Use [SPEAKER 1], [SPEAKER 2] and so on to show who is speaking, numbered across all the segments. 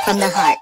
[SPEAKER 1] From the heart.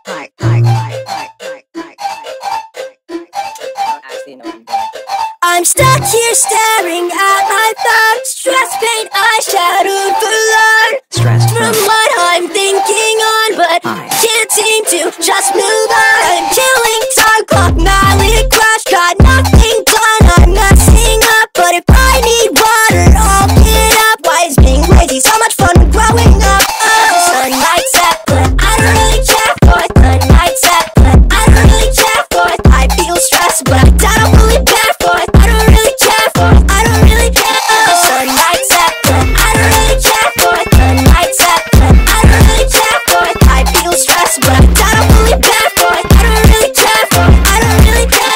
[SPEAKER 1] I'm stuck here staring at my thoughts. Stress, pain, eyeshadowed for life. Stressed from what I'm thinking on, but can't seem to just move on. I'm killing time clock, mallet crash. Got nothing done, I'm messing up. But if I need water, I'll get up. Why is being lazy so much fun when growing up? Sunlight set, but I don't really care for it. The night set, but I don't really care for it. I feel stressed, but I don't really care for it. I don't really care for it. I don't really care. Sunlight set, but I don't really care for it. The night set, but I don't really care for it. I feel stressed, but I don't really care for it. I don't really care for it. I don't really care.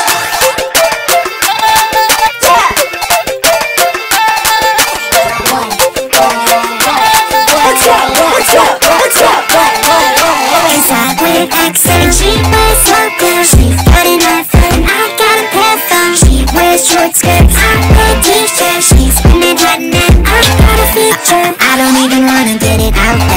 [SPEAKER 2] She wears local, she's got enough and I got a pair of she wears short skirts, I wear t-shirts, she's in Manhattan and I got a feature. I don't even wanna get it out.